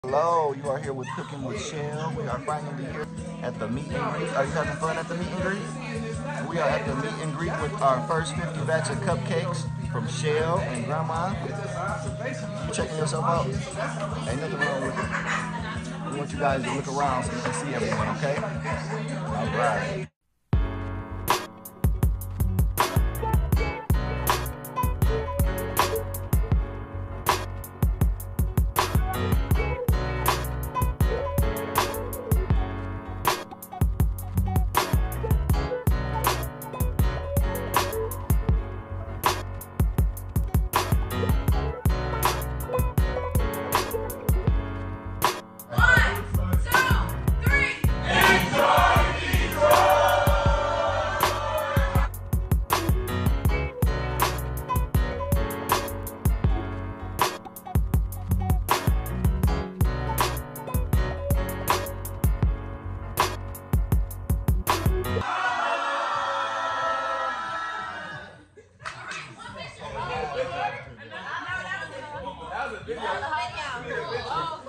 Hello, you are here with Cooking with Chelle. We are finally here at the meet and greet. Are you having fun at the meet and greet? We are at the meet and greet with our first 50 batch of cupcakes from Chelle and Grandma. You checking yourself out? Ain't nothing wrong with it. We want you guys to look around so you can see everyone, okay? All right. That was a video.